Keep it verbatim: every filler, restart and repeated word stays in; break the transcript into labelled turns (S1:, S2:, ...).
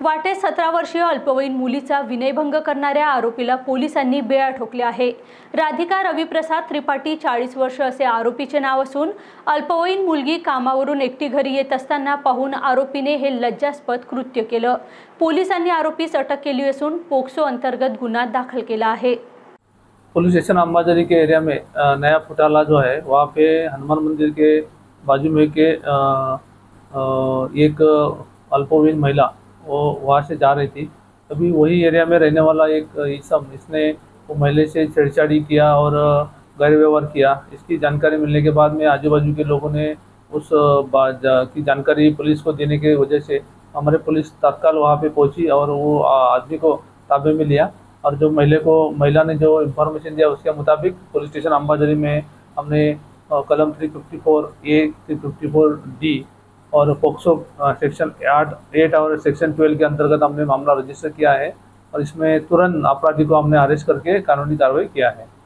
S1: वाटे सतरा वर्षीय अल्पवयीन मुलीचा विनयभंग करणाऱ्या आरोपीला पोलिसांनी बेड्या ठोकले आहे। राधिका रविप्रसाद त्रिपाठी चाळीस वर्ष असे आरोपीचे नाव असून अल्पवयीन मुलगी कामावरून एकटी घरी येत असताना पाहून आरोपीने हे लज्जास्पद कृत्य केलं। पोलिसांनी आरोपीस अटक केली असून पोक्सो अंतर्गत गुन्हा दाखल केला आहे।
S2: पुलिस स्टेशन अंबाझरी के एरिया में नया फुटाला जो है वहाँ पे हनुमान मंदिर के बाजू में के एक अल्पवयीन महिला वो वहाँ से जा रही थी। तभी वही एरिया में रहने वाला एक इसम इसने वो महिला से छेड़छाड़ी किया और गैर व्यवहार किया। इसकी जानकारी मिलने के बाद में आजू बाजू के लोगों ने उस की जानकारी पुलिस को देने की वजह से हमारे पुलिस तत्काल वहाँ पे पहुंची और वो आदमी को ताबे में लिया। और जो महिला को महिला ने जो इन्फॉर्मेशन दिया उसके मुताबिक पुलिस स्टेशन अंबाझरी में हमने कलम तीन सौ चौवन ए तीन सौ चौवन डी और पोक्सो सेक्शन आठ एट और सेक्शन बारह के अंतर्गत हमने मामला रजिस्टर किया है और इसमें तुरंत अपराधी को हमने अरेस्ट करके कानूनी कार्रवाई किया है।